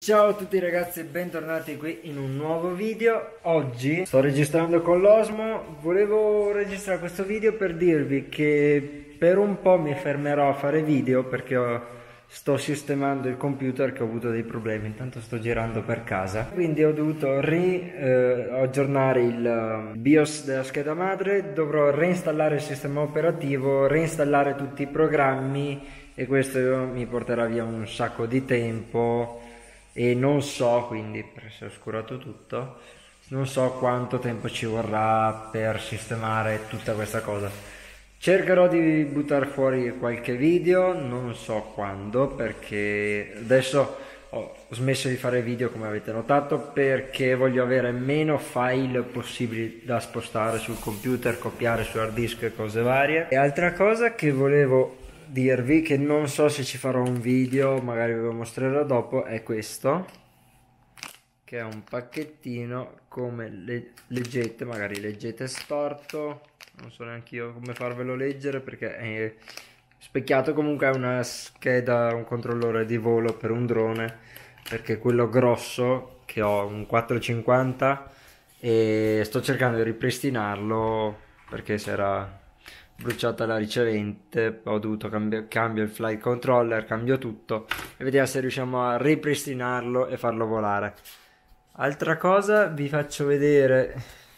Ciao a tutti ragazzi, bentornati qui in un nuovo video. Oggi sto registrando con l'Osmo. Volevo registrare questo video per dirvi che per un po' mi fermerò a fare video perché sto sistemando il computer che ho avuto dei problemi. Intanto sto girando per casa, quindi ho dovuto aggiornare il BIOS della scheda madre. Dovrò reinstallare il sistema operativo, reinstallare tutti i programmi e questo mi porterà via un sacco di tempo. E non so, quindi per essere oscurato tutto, non so quanto tempo ci vorrà per sistemare tutta questa cosa. Cercherò di buttare fuori qualche video, non so quando, perché adesso ho smesso di fare video, come avete notato, perché voglio avere meno file possibili da spostare sul computer, copiare su hard disk e cose varie. E altra cosa che volevo dirvi, che non so se ci farò un video, magari ve lo mostrerò dopo, è questo, che è un pacchettino. Come leggete, magari leggete storto, non so neanche io come farvelo leggere perché è specchiato. Comunque è una scheda, un controllore di volo per un drone, perché quello grosso che ho un 450 e sto cercando di ripristinarlo perché si era bruciata la ricevente, ho dovuto cambio il flight controller, cambio tutto e vediamo se riusciamo a ripristinarlo e farlo volare. Altra cosa, vi faccio vedere,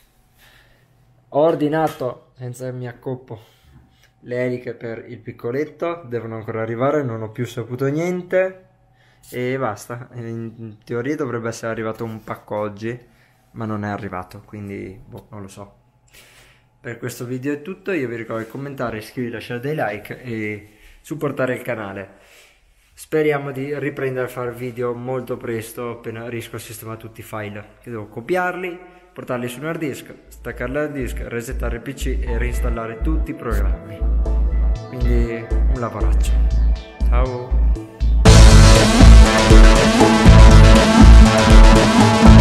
ho ordinato, senza che mi accoppo, le eliche per il piccoletto, devono ancora arrivare, non ho più saputo niente e basta. In teoria dovrebbe essere arrivato un pacco oggi, ma non è arrivato, quindi boh, non lo so. Per questo video è tutto, io vi ricordo di commentare, iscrivervi, lasciare dei like e supportare il canale. Speriamo di riprendere a fare video molto presto, appena riesco a sistemare tutti i file, che devo copiarli, portarli su un hard disk, staccare l'hard disk, resettare il PC e reinstallare tutti i programmi. Quindi un lavoraccio. Ciao!